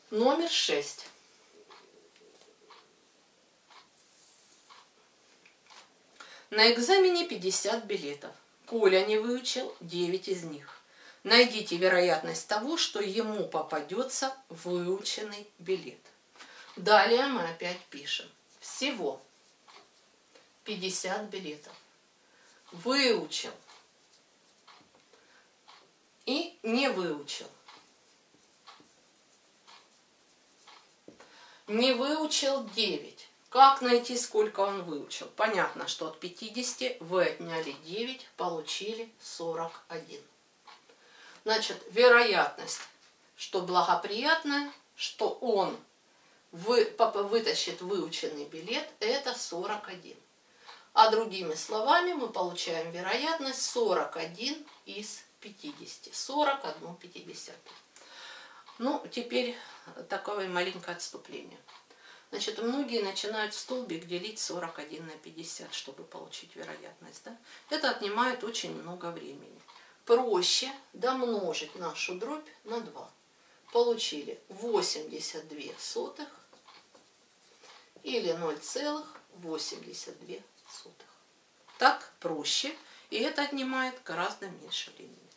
Номер 6. На экзамене 50 билетов. Коля не выучил 9 из них. Найдите вероятность того, что ему попадется выученный билет. Далее мы опять пишем. Всего 50 билетов. Выучил и не выучил. Не выучил 9. Как найти, сколько он выучил? Понятно, что от 50 вы отняли 9, получили 41. Значит, вероятность, что благоприятная, что он вытащит выученный билет, это 41. А другими словами мы получаем вероятность 41 из 50. 41 50. Ну, теперь такое маленькое отступление. Значит, многие начинают в столбик делить 41 на 50, чтобы получить вероятность. Да? Это отнимает очень много времени. Проще домножить нашу дробь на 2. Получили 82 сотых или 0,82. Так проще, и это отнимает гораздо меньше времени.